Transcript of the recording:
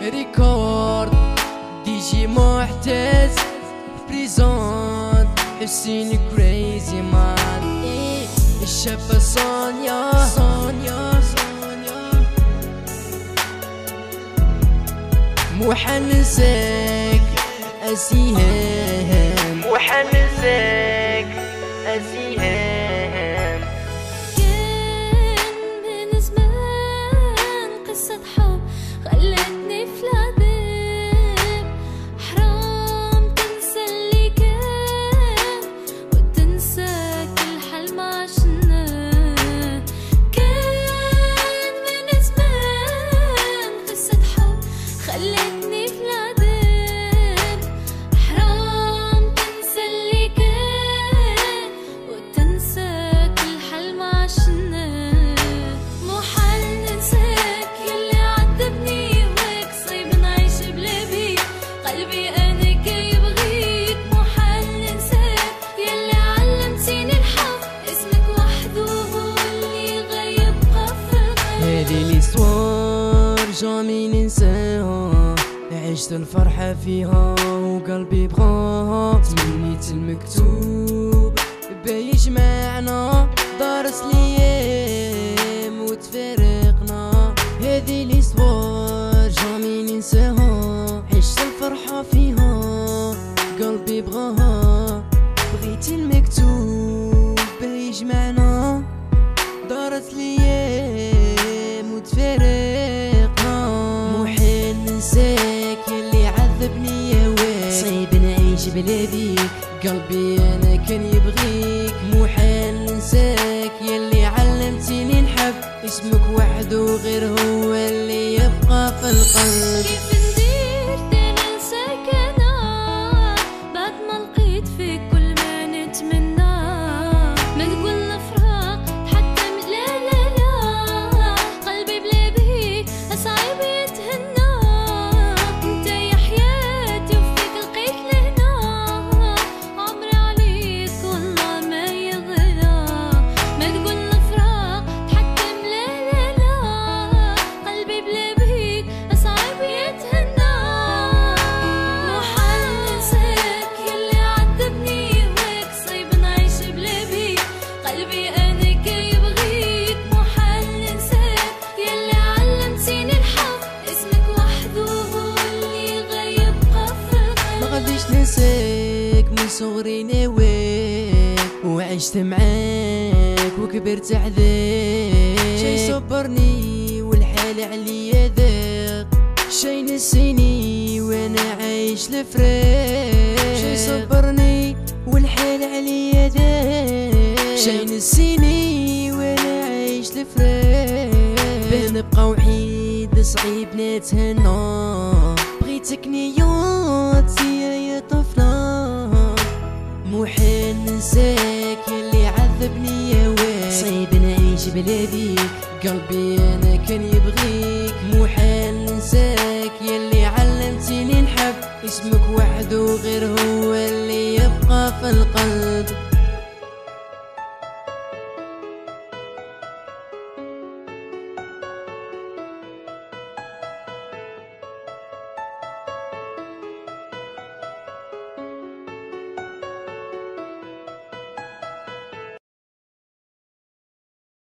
ريكورد دي جي معتز بريزونت حسين كريزي مان الشابة صونيا مو حنساك أسيهام كان من زمان قصة حب خلتني في العذاب حرام تنسى اللي كان وتنسى كل حلم عشناه كان من زمان قصة حب خلتني في العذاب حرام تنسى اللي كان وتنسى كل حلم عشناه محال ننساك يلي عذبني وهيك صعب نعيش بلا بيك قلبي انا كي يبغيك محال ننساك يلي علمتيني الحب اسمك وحده هو اللي غيبقى في القلب هذه الاسوار جامي ننساها عشت الفرحة فيها وقلبي بغاها تمنيت المكتوب بيجمعنا دارس ليام وتفارقنا هذه الاسوار جامي ننساها عشت الفرحة فيها قلبي بغاها بغيت المكتوب بيجمعنا دارت ليام وتفارقنا محال ننساك يلي عذبني يا ويل صعيب نعيش بلا بيك قلبي انا كان يبغيك محال ننساك يلي علمتيني نحب اسمك وحده غير هو اللي يبقى في القلب كيف ندير ننساك انا بعد ما لقيت فيك كل ما نتمنى ما نقول نفراق حتى لا لا لا قلبي بلا بيك صعيب يتهنى انت يا حياتي وفيك لقيت لهنا عمري عليك والله ما يغلى ما تقول نفراق حتى لا لا لا قلبي بلا بيك صعيب يتهنى محال ننساك يلي عذبني وهيك صعيب نعيش بلا بيك قلبي انا كي يبغيك محال ننساك يلي علمتيني الحب اسمك وحده هو اللي غيبقى في القلب ما غاديش ننساك من صغري ناويك وعشت معاك وكبرت عذاك شي صبرني والحال عليا ذاق شي نسيني وانا عايش الفراق شي صبرني والحال عليا ذاق شي نسيني وانا عايش الفراق باه نبقى وحيد صعيب نتهنى بغيتك نياتي يا طفلة محال ننساك يلي عذبني يا ويل صعيب نعيش بلا بيك قلبي انا كان يبغيك محال ننساك يلي علمتيني نحب اسمك وحده غير هو اللي يبقى في القلب